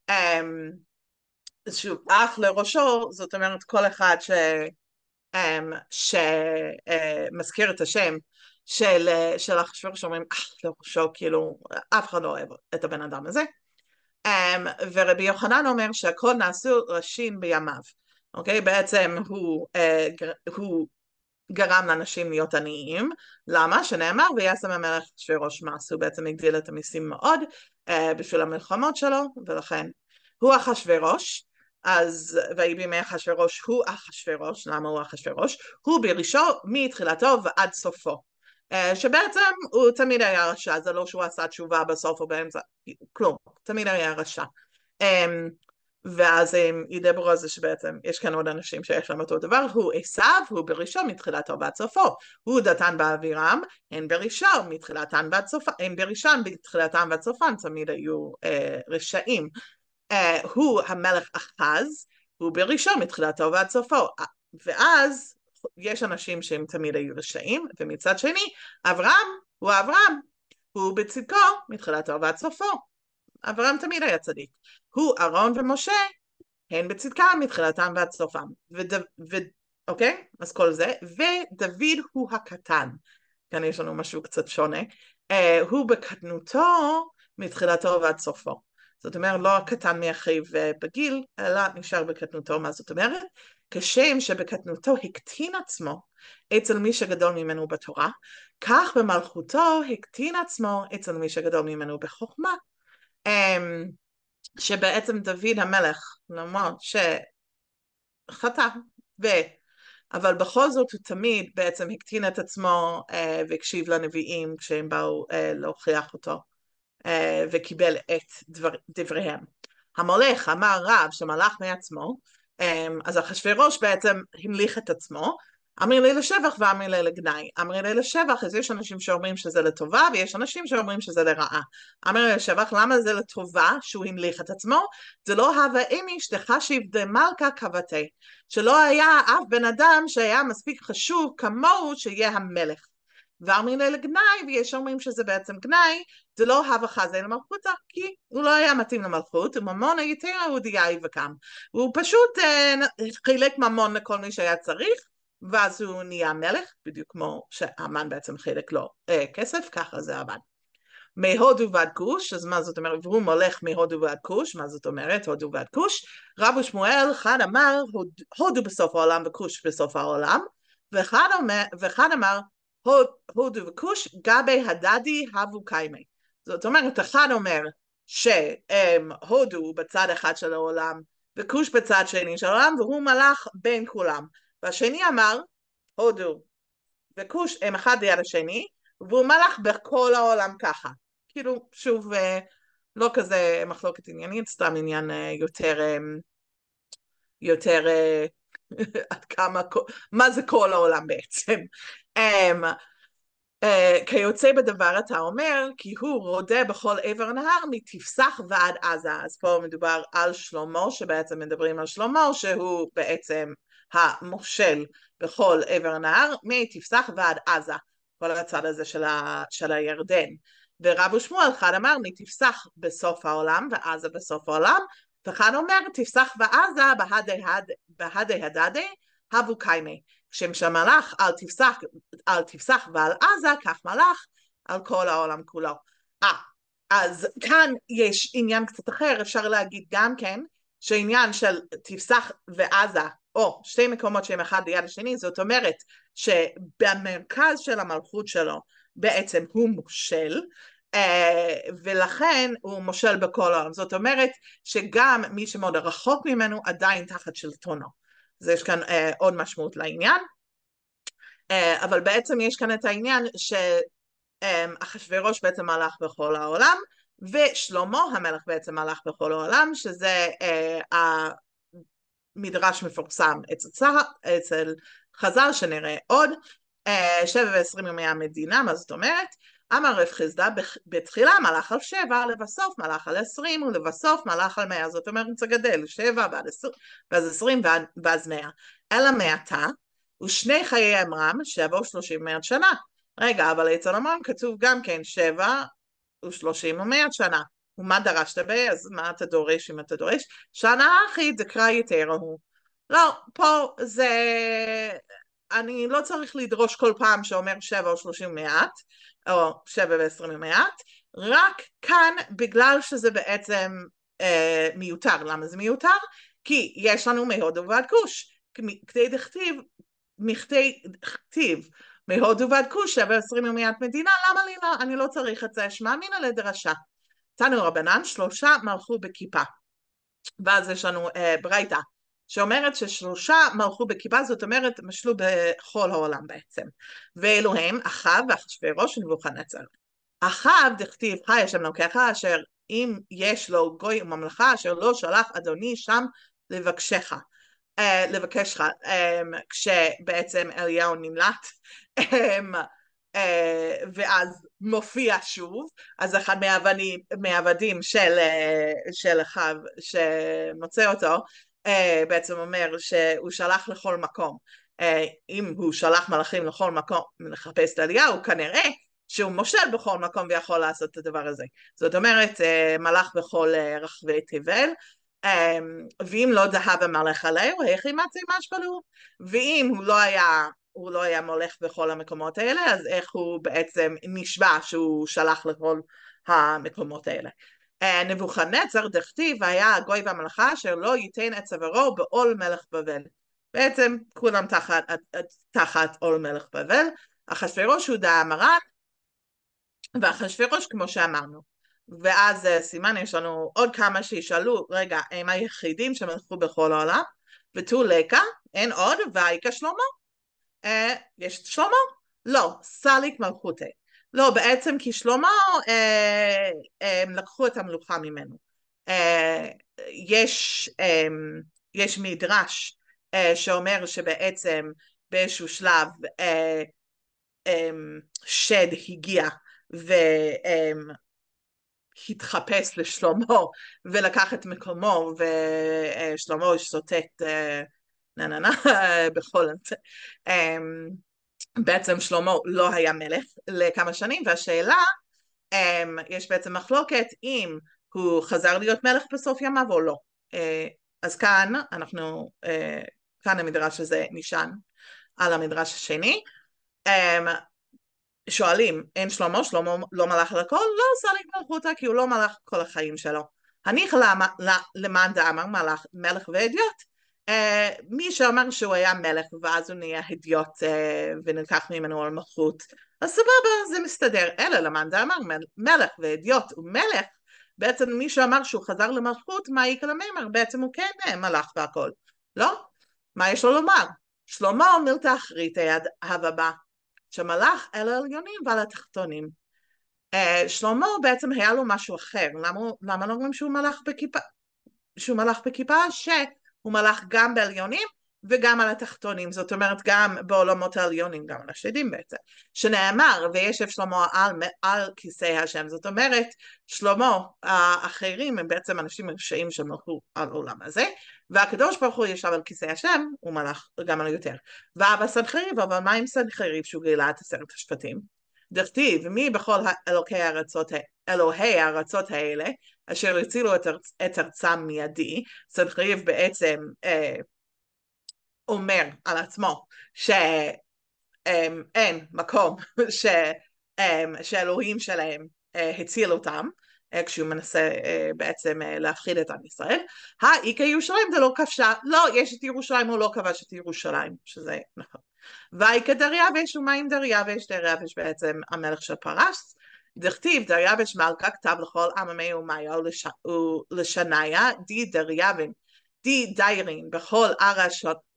שוב, אח לראשו, זאת אומרת כל אחד ש... שמזכיר את השם של, של אחשוורוש, שאומרים אח לראשו, כאילו אף אחד לא אוהב את הבן אדם הזה. ורבי יוחנן אומר שהכל נעשו ראשים בימיו. אוקיי? בעצם הוא, הוא גרם לאנשים להיות עניים. למה? שנאמר, וישם המלך אחשוורוש מעשו, בעצם הגדיל את המיסים מאוד בשביל המלחמות שלו, ולכן הוא אחשוורוש. אז ויהי בימי אחשוורוש הוא אחשוורוש. למה הוא אחשוורוש? הוא בראשו מתחילתו ועד סופו, שבעצם הוא תמיד היה רשע, זה לא שהוא עשה תשובה בסוף או באמצע, כלום, תמיד היה רשע. ואז הם ידברו על זה שבעצם יש כאן עוד אנשים שיש להם אותו דבר, הוא עשיו, הוא בראשו מתחילתו ועד סופו, הוא דתן באבירם, הם בראשו מתחילתן ועד סופן, הם בראשון מתחילתן ועד סופן, תמיד היו אה, רשעים. אה, הוא המלך אחז, הוא בראשו מתחילתו ועד סופו, ואז יש אנשים שהם תמיד היו רשעים, ומצד שני, אברהם הוא אברהם, הוא בצדקו מתחילתו ועד סופו, אברהם תמיד היה צדיק, הוא אהרון ומשה, הן בצדקם מתחילתם ועד סופם, וד... ו... אוקיי? אז כל זה, ודוד הוא הקטן, כאן יש לנו משהו קצת שונה, אה, הוא בקטנותו מתחילתו ועד סופו, זאת אומרת לא הקטן מאחיו בגיל, אלא נשאר בקטנותו. מה זאת אומרת? כשם שבקטנותו הקטין עצמו אצל מי שגדול ממנו בתורה, כך במלכותו הקטין עצמו אצל מי שגדול ממנו בחוכמה. שבעצם דוד המלך, למרות שחטא, ו... אבל בכל זאת הוא תמיד בעצם הקטין את עצמו אה, והקשיב לנביאים כשהם באו אה, להוכיח אותו, אה, וקיבל את דבר, דבריהם. המולך אמר רב שמלך מעצמו, אה, אז אחשוורוש בעצם המליך את עצמו, אמר לי לשבח ואמר לי לגנאי. אמר לי לשבח, אז יש אנשים שאומרים שזה לטובה, ויש אנשים שאומרים שזה לרעה. אמר לי לשבח, למה זה לטובה שהוא המליך את עצמו? זה לא הווה אמי שתחשיב דמלכה כבתי, שלא היה אף בן אדם שהיה מספיק חשוב כמוהו שיהיה המלך. ואמר לי לגנאי, ויש אומרים שזה בעצם גנאי, זה לא הווה חזי למלכותא, כי הוא לא היה מתאים למלכות, וממון היתר יהודייה וקם. הוא פשוט אה, חילק ממון לכל מי שהיה צריך, ואז הוא נהיה מלך, בדיוק כמו שהמן בעצם חילק לו אה, כסף, ככה זה עבד. מהודו ועד כוש, אז מה זאת אומרת? והוא מולך מהודו ועד כוש, מה זאת אומרת? הודו ועד כוש. רבו שמואל, אחד אמר, הודו בסוף העולם וכוש בסוף העולם, ואחד אומר, ואחד אמר, הודו וכוש, גבי הדדי הבו קיימי. זאת אומרת, אחד אומר שהודו בצד אחד של העולם, וכוש בצד שני של העולם, והוא מלך בין כולם. והשני אמר, הודו וכוש הם אחד ליד השני, והוא מלך בכל העולם ככה. כאילו, שוב, לא כזה מחלוקת עניינית, סתם עניין יותר, יותר, עד כמה, מה זה כל העולם בעצם. Uh, כיוצא בדבר אתה אומר, כי הוא רודה בכל עבר נהר מתפסח ועד עזה. אז פה מדובר על שלמה, שבעצם מדברים על שלמה, שהוא בעצם המושל בכל עבר נהר, מתפסח ועד עזה, כל הצד הזה של, ה, של הירדן. ורבו שמואל אחד אמר, מתפסח בסוף העולם ועזה בסוף העולם, ואחד אומר, תפסח ועזה בהדי הדדי, הבו קיימי. כשמלך על תפסח, על תפסח ועל עזה, כך מלך על כל העולם כולו. אה, אז כאן יש עניין קצת אחר, אפשר להגיד גם כן, שעניין של תפסח ועזה, או שתי מקומות שהם אחד ליד השני, זאת אומרת שבמרכז של המלכות שלו בעצם הוא מושל, ולכן הוא מושל בכל העולם. זאת אומרת שגם מי שמאוד רחוק ממנו עדיין תחת שלטונו. אז יש כאן אה, עוד משמעות לעניין, אה, אבל בעצם יש כאן את העניין שאחשוורוש בעצם מלך בכל העולם, ושלמה המלך בעצם מלך בכל העולם, שזה אה, המדרש מפורסם אצל, אצל חז"ל שנראה עוד, אה, שבע ועשרים ימי המדינה, מה זאת אומרת? אמר רב חיסדא, בתחילה מלך על שבע, לבסוף מלך על עשרים, ולבסוף מלך על מאה, זאת אומרת זה גדל, שבע ועד עשרים, ואז עשרים ואז מאה. אלא מעתה, ושני חיי אמרם, שבע ושלושים ומאה שנה. רגע, אבל אצל אמרם כתוב גם כן, שבע ושלושים ומאה שנה. ומה דרשת בי? אז מה אתה דורש אם אתה דורש? שנה אחי דקרא יתר הוא. לא, פה זה... אני לא צריך לדרוש כל פעם שאומר שבע או שלושים מעט, או שבע ועשרים מעט, רק כאן בגלל שזה בעצם אה, מיותר. למה זה מיותר? כי יש לנו מהודו ועד כוש. כדי דכתיב, מכדי דכתיב, מהודו ועד כוש, שבע ועשרים מעט מדינה, למה לי לא? אני לא צריך את זה, שמע מינא לדרשה. תנו רבנן, שלושה מלכו בכיפה. ואז יש לנו אה, ברייתא. שאומרת ששלושה מלכו בכיפה, זאת אומרת משלו בכל העולם בעצם. ואלו הם אחאב ואחשוורוש ונבוכדנצר. אחאב דכתיב חי השם אלוקיך אשר אם יש לו גוי וממלכה אשר לא שלח אדוני שם לבקשך. Uh, לבקשך, um, כשבעצם אליהו נמלט, um, uh, ואז מופיע שוב, אז אחד מהעבדים, מהעבדים של, uh, של אחאב שמוצא אותו, Uh, בעצם אומר שהוא שלח לכל מקום. Uh, אם הוא שלח מלאכים לכל מקום לחפש את אליהו, כנראה שהוא מושל בכל מקום ויכול לעשות את הדבר הזה. זאת אומרת, uh, מלך בכל uh, רחבי תבל, um, ואם לא דהב המלך עליהו, איך ימצא משפלו? ואם הוא לא היה, הוא לא היה מולך בכל המקומות האלה, אז איך הוא בעצם נשבע שהוא שלח לכל המקומות האלה? נבוכדנצר דכתיב היה הגוי והמלכה אשר לא ייתן את צווארו בעול מלך בבל. בעצם כולם תחת, תחת עול מלך בבל. אחשוורוש הוא דה מרן, ואחשוורוש כמו שאמרנו. ואז סימן יש לנו עוד כמה שישאלו, רגע, הם היחידים שמלכו בכל העולם? ותו לקה, אין עוד, והאיקה שלמה? אה, יש שלמה? לא, סליק מלכותי. לא, בעצם כי שלמה אה, אה, לקחו את המלוכה ממנו. אה, יש, אה, יש מדרש אה, שאומר שבעצם באיזשהו שלב אה, אה, שד הגיע והתחפש לשלמה ולקח את מקומו, ושלמה שוטט אה, נה נה נה בכל זה. אה, בעצם שלמה לא היה מלך לכמה שנים, והשאלה, יש בעצם מחלוקת אם הוא חזר להיות מלך בסוף ימיו או לא. אז כאן אנחנו, כאן המדרש הזה נשען על המדרש השני. שואלים, אין שלמה, שלמה לא מלך על הכל? לא, שריג מלכותא, כי הוא לא מלך כל החיים שלו. הניחא למאן דאמר מלך, מלך ואדיוט, אה, מי שאמר שהוא היה מלך ואז הוא נהיה הדיוט אה, ונלקח ממנו על מלכות, אז סבבה, זה מסתדר. אלא למאן דאמר מלך ואדיוט ומלך, בעצם מי שאמר שהוא חזר למלכות, מה יקרה למימר? בעצם הוא כן מלך והכל. לא? מה יש לו לומר? שלמה מילתא אחריתי הבא, שמלך אל העליונים ועל התחתונים. Uh, שלמה בעצם היה לו משהו אחר. למה, למה לא אומרים שהוא מלך בכיפה? שהוא מלך בכיפה? שהוא מלך גם בעליונים וגם על התחתונים. זאת אומרת גם בעולמות העליונים, גם על השדים בעצם. שנאמר, וישב שלמה על, על כיסא השם. זאת אומרת, שלמה האחרים הם בעצם אנשים רשעים שמלכו על העולם הזה, והקדוש ברוך הוא ישב על כיסא השם, הוא מלך גם על יותר. ואבא סנחריב, אבל מה עם סנחריב שהוא גילה את עשרת השבטים? דכתיב, מי בכל אלוקי הארצות, אלוהי הארצות האלה, אשר הצילו את, ארצ, את ארצם מידי. סנחריב בעצם אה, אומר על עצמו שאין אה, מקום ש, אה, שאלוהים שלהם אה, הציל אותם, אה, כשהוא מנסה אה, בעצם אה, להפחיד את עם ישראל. האיכא ירושלים זה לא כבשה, לא, יש את ירושלים, הוא לא כבש את ירושלים, שזה נכון. ואיכא דריווש, ומה עם דריווש? דריווש בעצם המלך של פרס. דכתיב דריווש מלכה כתב לכל עממי אומיה ולשניה די דריווין די דיירין בכל ערה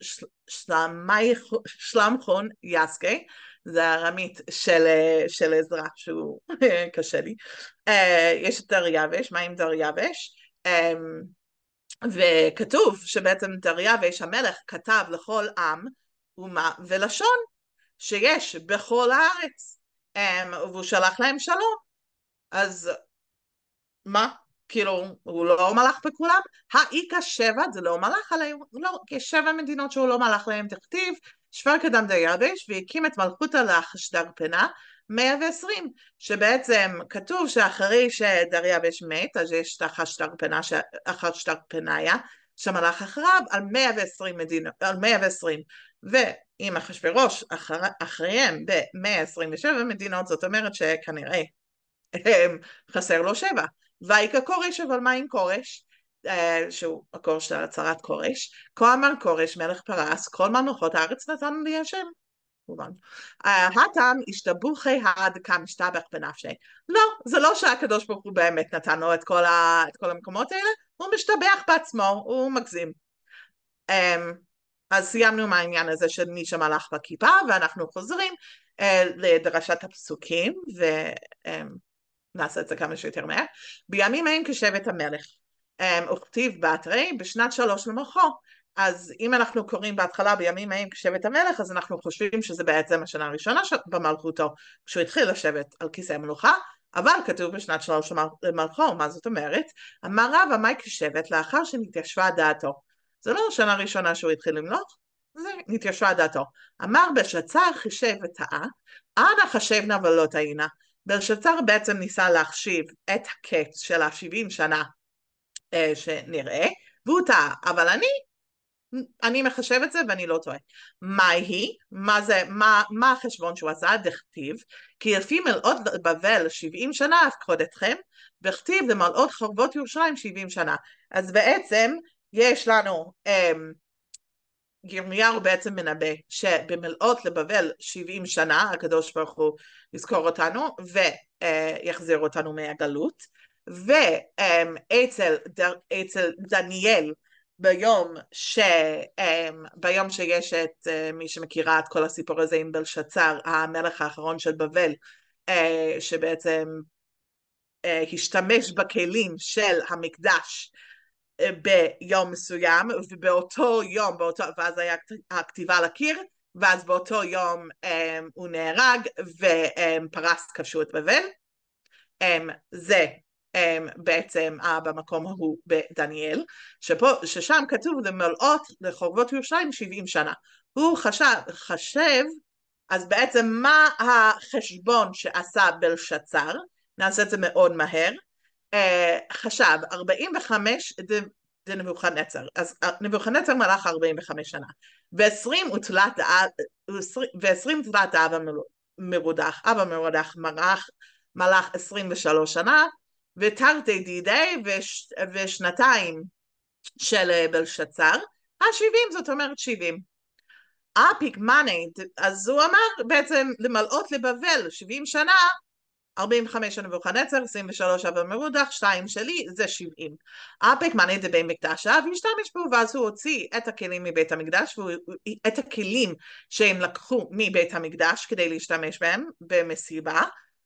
שלמכון יסקי, זה הרמית של, של עזרא שהוא קשה לי. יש את דריווש, מה עם דריווש? וכתוב שבעצם דריווש המלך כתב לכל עם ומה ולשון שיש בכל הארץ, והוא שלח להם שלום. אז מה? כאילו, הוא לא מלך בכולם? האיכא שבע זה לא מלך עליהם, לא, יש שבע מדינות שהוא לא מלך להם. תכתיב שפר קדם דריווש והקים את מלכותא לאחשדרפנה מאה ועשרים, שבעצם כתוב שאחרי שדריווש מת, אז יש את אחשדרפניה שמלך אחריו על מאה ועשרים מדינות, על מאה ועשרים, ואם אחשוורוש אחר, אחריהם ב-מאה עשרים ושבע מדינות, זאת אומרת שכנראה חסר לו שבע. ויקרא כורש, אבל מה עם כורש? שהוא מקור של הצהרת כורש. כה אמר כורש מלך פרס, כל ממלכות הארץ נתן לי השם. הטעם השתבוכי הדקה משתבח בנפשי. לא, זה לא שהקדוש ברוך הוא באמת נתן לו את כל, ה, את כל המקומות האלה, הוא משתבח בעצמו, הוא מגזים. אז סיימנו מהעניין הזה של מי שמלך בכיפה, ואנחנו חוזרים לדרשת הפסוקים, ונעשה את זה כמה שיותר מהר. בימים ההם כשבט המלך, וכתיב בתרי בשנת שלוש למלכו. אז אם אנחנו קוראים בהתחלה בימים ההם כשבט המלך, אז אנחנו חושבים שזה בעצם השנה הראשונה במלכותו, כשהוא התחיל לשבת על כיסא המלוכה, אבל כתוב בשנת שלוש למלכו. מה זאת אומרת? אמר רב עמי כשבט לאחר שנתיישבה דעתו. זה לא השנה הראשונה שהוא התחיל למלוך, זה נתיישבה דעתו. אמר בלשצר חישב וטעה, אנא חשבנה ולא טעינה. בלשצר בעצם ניסה להחשיב את הקץ של ה-שבעים שנה אה, שנראה, והוא טעה, אבל אני, אני מחשב את זה ואני לא טועה. מה היא? מה זה, מה, מה החשבון שהוא עשה? דכתיב, כי לפי מלאות בבל שבעים שנה אפקוד אתכם, וכתיב למלאות חורבות ירושלים שבעים שנה. אז בעצם יש לנו, um, ירמיהו בעצם מנבא שבמלאות לבבל שבעים שנה הקדוש ברוך הוא יזכור אותנו ויחזיר אותנו מהגלות, ואצל אצל דניאל ביום, ש, ביום שיש את מי שמכירה את כל הסיפור הזה עם בלשצר המלך האחרון של בבל, שבעצם השתמש בכלים של המקדש ביום מסוים, ובאותו יום, באותו, ואז היה הכתיבה על הקיר, ואז באותו יום um, הוא נהרג ופרס כבשו את בבל. um, זה um, בעצם uh, במקום ההוא בדניאל, שפה, ששם כתוב למלאות לחורבות ירושלים שבעים שנה. הוא חשב, חשב, אז בעצם מה החשבון שעשה בלשצר? נעשה את זה מאוד מהר. Uh, חשב ארבעים וחמש זה נבוכדנצר, אז נבוכדנצר מלך ארבעים וחמש שנה, ועשרים תלת האב המלוך, מרודח, אבא מרודח מלך, מלך עשרים ושלוש שנה, ותרתי דידי וש, ושנתיים של בלשצר, ה-שבעים זאת אומרת שבעים. אפיק מאני, אז הוא אמר בעצם למלאות לבבל שבעים שנה, ארבעים וחמש שנה נבוכדנצר, עשרים ושלוש אבל מרודח, שתיים שלי, זה שבעים. אפיק מאני דבי מקדשה, והשתמש בו, ואז הוא הוציא את הכלים מבית המקדש, את הכלים שהם לקחו מבית המקדש כדי להשתמש בהם במסיבה,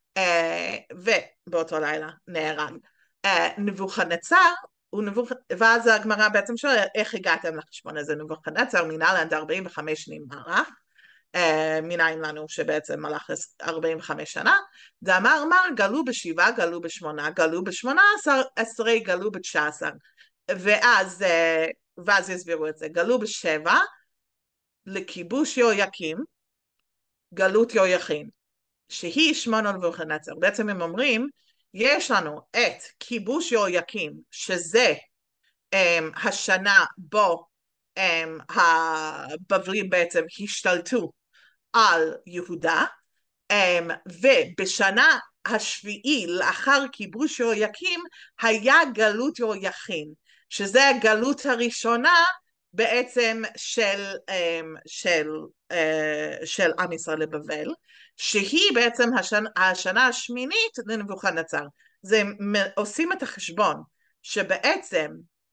ובאותו לילה נהרג. נבוכדנצר, ואז הגמרא בעצם שואלת, איך הגעתם לחשבון הזה? נבוכדנצר מינה לעד ארבעים וחמש שנים מלך, מנין לנו שבעצם מלך ארבעים וחמש שנה, ואמר מר גלו בשבעה, גלו בשמונה, גלו בשמונה עשר, עשרי גלו בתשע עשר, ואז, ואז יסבירו את זה, גלו בשבע, לכיבוש יהויקים, גלות יהויכין, שהיא שמונה נבוכדנצר. בעצם הם אומרים, יש לנו את כיבוש יהויקים, שזה um, השנה בו um, הבבלים בעצם השתלטו על יהודה, um, ובשנה השביעי לאחר כיבוש יהויקים היה גלות יהויכין, שזה הגלות הראשונה בעצם של, um, של, uh, של עם ישראל לבבל, שהיא בעצם השנה, השנה השמינית לנבוכדנצר. זה עושים את החשבון שבעצם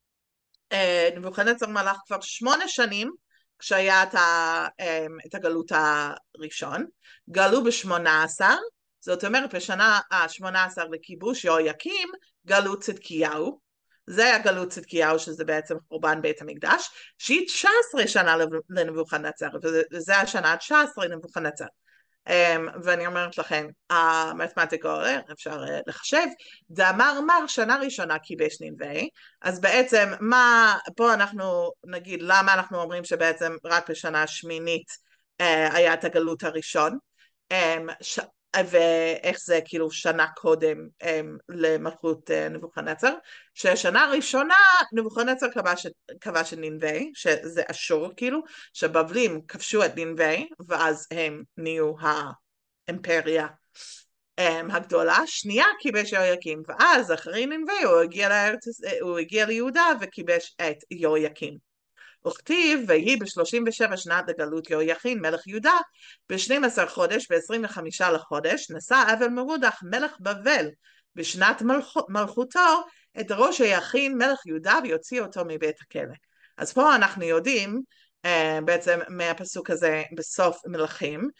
uh, נבוכדנצר מלך כבר שמונה שנים כשהיה את, ה, um, את הגלות הראשון, גלו בשמונה עשר, זאת אומרת בשנה ה-שמונה עשר לכיבוש יהויקים גלו צדקיהו, זה היה גלות צדקיהו שזה בעצם חורבן בית המקדש, שהיא תשע עשרה שנה לנבוכדנצר, וזה השנה ה-תשע עשרה לנבוכדנצר. Um, ואני אומרת לכם, המתמטיקה עולה, אפשר uh, לחשב, זה אמר מר שנה ראשונה כיבש נינווה, אז בעצם מה, פה אנחנו נגיד למה אנחנו אומרים שבעצם רק בשנה השמינית uh, היה את הגלות הראשון, um, ש... ואיך זה כאילו שנה קודם um, למלכות uh, נבוכדנצר, שהשנה הראשונה נבוכדנצר כבש, כבש את נינווה, שזה אשור כאילו, שבבלים כבשו את נינווה, ואז הם נהיו האימפריה um, הגדולה, שנייה כיבש יהויקים, ואז אחרי נינווה הוא הגיע, לארץ, הוא הגיע ליהודה וכיבש את יהויקים. וכתיב, ויהי בשלושים ושבע שנת לגלות יהויכין מלך יהודה, ב-שנים עשר חודש, ב-עשרים וחמישה לחודש, נשא אבל מרודח מלך בבל, בשנת מלכ... מלכותו, את ראש יהויכין מלך יהודה, ויוציא אותו מבית הכלא. אז פה אנחנו יודעים, uh, בעצם מהפסוק הזה בסוף מלכים,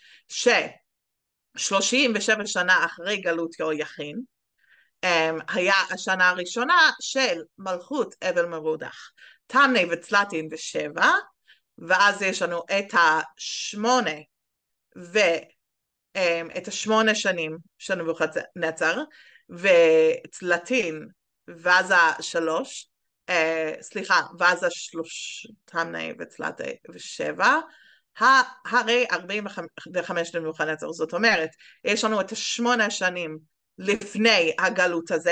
ש-שלושים ושבע שנה אחרי גלות יהויכין, um, היה השנה הראשונה של מלכות אבל מרודח. תמני וצלטין ושבע, ואז יש לנו את השמונה ואת השמונה שנים של נבוכדנצר, וצלטין ואז השלוש, סליחה, ואז השלוש, תמני וצלטין ושבע, הרי ארבעים וחמש לנבוכדנצר, זאת אומרת, יש לנו את השמונה שנים לפני הגלות הזה,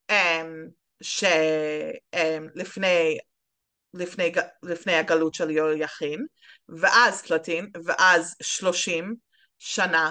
שלפני לפני, לפני הגלות של יהויכין, ואז צלטין, ואז שלושים שנה,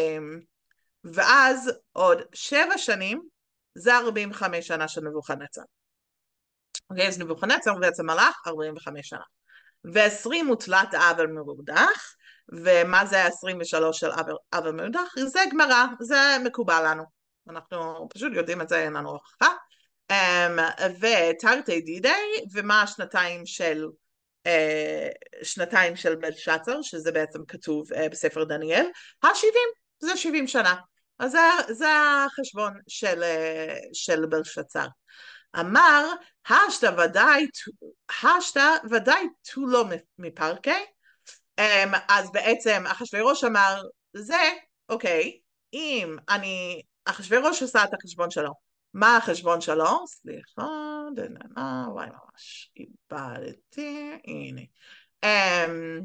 ואז עוד שבע שנים, זה ארבעים וחמש שנה של נבוכדנצר. אוקיי, אז נבוכדנצר בעצם מלך ארבעים וחמש שנה. ועשרים מוטלת אבל מרודח, ומה זה עשרים ושלוש של אבל מרודח? זה גמרא, זה מקובל לנו. אנחנו פשוט יודעים את זה, אין לנו הוכחה. Um, ותרתי דידי, ומה השנתיים של uh, שנתיים של בלשצר, שזה בעצם כתוב uh, בספר דניאל, ה-שבעים, זה שבעים שנה. אז זה, זה החשבון של, uh, של בלשצר. אמר, השתה ודאי, השתה ודאי תולו מפרקי, um, אז בעצם אחשוורוש אמר, זה, אוקיי, אם אני, אחשוורוש עשה את החשבון שלו, מה החשבון שלו? סליחה, דננה, וואי ממש, איבדתי, הנה. Um,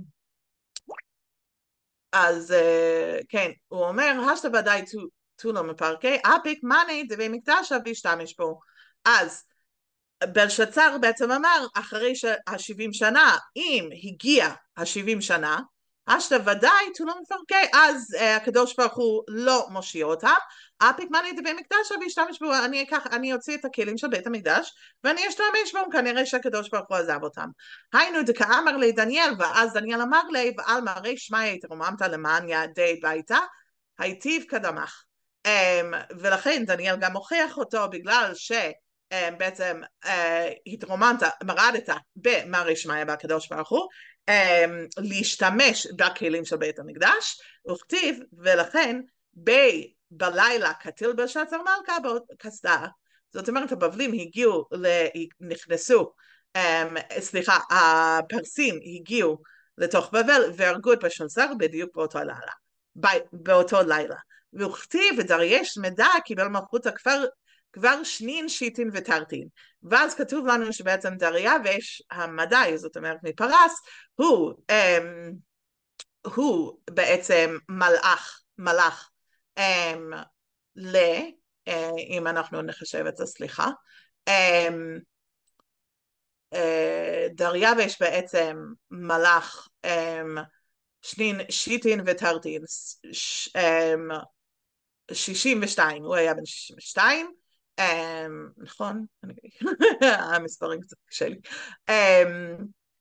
אז uh, כן, הוא אומר, השתה ודאי תולו מפרקי, אפיק מאני דבי מקדשה והשתמש בו. אז בלשצר בעצם אמר, אחרי ה-שבעים שנה, אם הגיע ה-שבעים שנה, אשתא ודאי תו לא מפרקי, אז uh, הקדוש ברוך הוא לא מושיע אותם, אפיק מני דבי מקדש וישתמש בו, אני אקח, אני אוציא את הכלים של בית המקדש, ואני אשתמש בו, כנראה שהקדוש ברוך הוא עזב אותם. היינו דקאמר לי דניאל, ואז דניאל אמר לי, ועל מראי שמעיה התרוממת למען יעדי ביתה, היטיב קדמך. Um, ולכן דניאל גם מוכיח אותו, בגלל ש... Um, בעצם uh, התרוממת, מרדת במראי שמעיה בקדוש ברוך הוא, um, להשתמש בכלים של בית המקדש, וכתיב, ולכן ב, בלילה כתיל בלשאצר מלכה כסדה, זאת אומרת הבבלים הגיעו, נכנסו, um, סליחה, הפרסים הגיעו לתוך בבל והרגו את בלשאצר בדיוק באותו לילה, באותו לילה, וכתיב ודריש מדע קיבל מלכות הכפר כבר שנין שיטין ותרתין, ואז כתוב לנו שבעצם דריווש המדי, זאת אומרת מפרס, הוא, um, הוא בעצם מלאך, מלאך um, ל, uh, אם אנחנו נחשב את זה, סליחה, um, uh, דריווש בעצם מלאך um, שנין שיטין ותרתין, ש, um, שישים ושתיים, הוא היה בן שישים ושתיים, Um, נכון? המספרים קצת קשה לי. Um,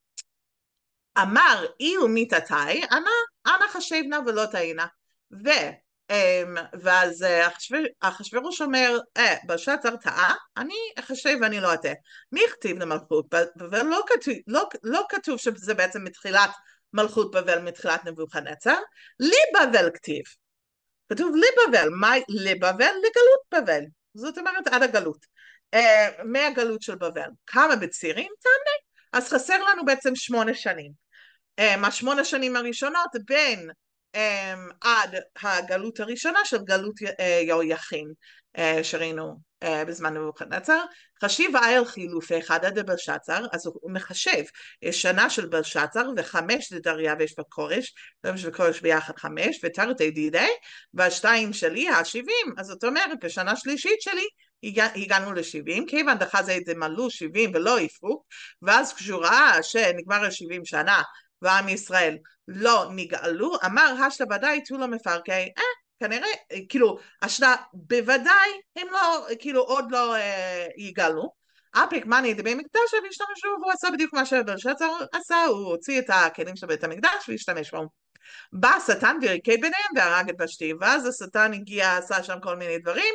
אמר אילו מיתתי, אנא, אנא חשבנה ולא טעינה. ו, um, ואז אחשוורוש אומר, אה, בלשאצר טעה, אני אחשב ואני לא אטעה. מי הכתיב למלכות? ולא כתוב, לא, לא כתוב שזה בעצם מתחילת מלכות בבל, מתחילת נבוכדנצר, לי בבל כתיב. כתוב לי בבל, מה לבבל? לגלות בבל. זאת אומרת עד הגלות, uh, מהגלות של בבל. כמה בצירים תענה? אז חסר לנו בעצם שמונה שנים. Um, השמונה שנים הראשונות בין um, עד הגלות הראשונה של גלות uh, יהויכין, uh, שראינו uh, בזמן נבוכדנצר. חשיב האל חילופי חדא דבלשאצר, אז הוא מחשב שנה של בלשאצר וחמש דדריווש וקורש, דריווש וקורש ביחד חמש, ותרתי דידי, והשתיים שלי השבעים, אז זאת אומרת בשנה שלישית שלי הגענו לשבעים, כיוון דחזה דמלאו שבעים ולא יפוק, ואז כשהוא ראה שנגמר השבעים שנה ועם ישראל לא נגאלו, אמר השלה ודאי תו לא מפרקי, אה, כנראה, כאילו, השלה בוודאי הם לא, כאילו עוד לא אה, יגאלו, אפיק מני דבי מקדש והשתמשו, והוא עשה בדיוק מה שבלשאצר עשה, הוא הוציא את הכלים של בית המקדש והשתמש בו. בא השטן וריקד ביניהם והרג את ושתי, ואז השטן הגיע, עשה שם כל מיני דברים,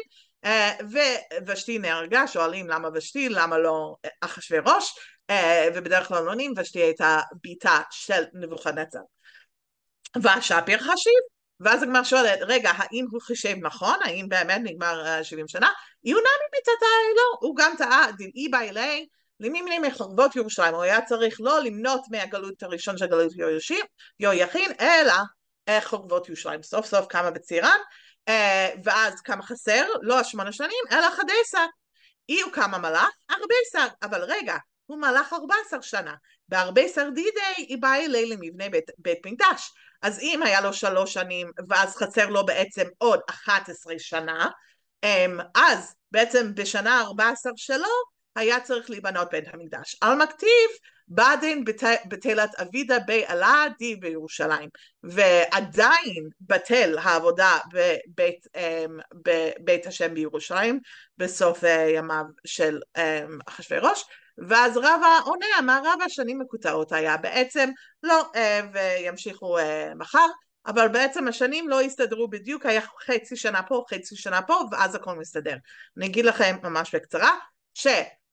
ושתי נהרגה, שואלים למה ושתי, למה לא אחשוורוש, ובדרך כלל לא עונים, ושתי הייתה ביתה של נבוכדנצר. והשפיר חשיב, ואז הגמרא שואלת, רגע, האם הוא חישב נכון, האם באמת נגמר שבעים שנה? יונה ממיתתה, לא, הוא גם טעה, דמעי בא אלי, למי מיני מחרבות ירושלים, הוא היה צריך לא למנות מהגלות הראשון של גלות יהויכין, אלא חורבות ירושלים, סוף סוף כמה בצירן, ואז כמה חסר, לא השמונה שנים, אלא חדסה, אי הוא כמה מלאך, הרבה שר, אבל רגע, הוא מלאך ארבע עשרה שנה, בהרבה שר דידי, היא באה אלי למבנה בית, בית מקדש, אז אם היה לו שלוש שנים, ואז חסר לו בעצם עוד אחת עשרה שנה, אז בעצם בשנה ארבע עשרה שלו, היה צריך להיבנות בית המקדש. על מכתיב, בעדין בתלת אבידה בעלה די בירושלים, ועדיין בטל העבודה בבית, בבית השם בירושלים, בסוף ימיו של אחשוורוש, ואז רבא עונה, מה רבא שנים מקוטעות היה? בעצם לא, וימשיכו מחר, אבל בעצם השנים לא הסתדרו בדיוק, היה חצי שנה פה, חצי שנה פה, ואז הכל מסתדר. אני אגיד לכם ממש בקצרה, ש...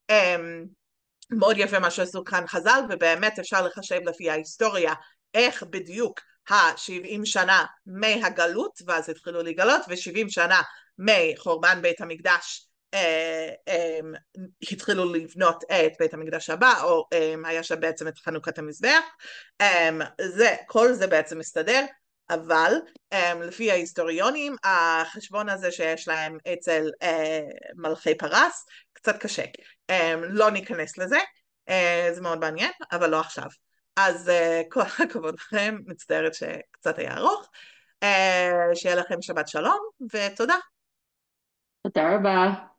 מאוד יפה מה שעשו כאן חז"ל, ובאמת אפשר לחשב לפי ההיסטוריה איך בדיוק ה-שבעים שנה מהגלות, ואז התחילו לגלות, ו-שבעים שנה מחורבן בית המקדש אה, אה, התחילו לבנות את בית המקדש הבא, או אה, היה שם בעצם את חנוכת המזבח, אה, זה, כל זה בעצם מסתדר, אבל um, לפי ההיסטוריונים החשבון הזה שיש להם אצל uh, מלכי פרס קצת קשה, um, לא ניכנס לזה, uh, זה מאוד מעניין אבל לא עכשיו, אז uh, כל הכבוד לכם, מצטערת שקצת היה ארוך, uh, שיהיה לכם שבת שלום ותודה. תודה רבה.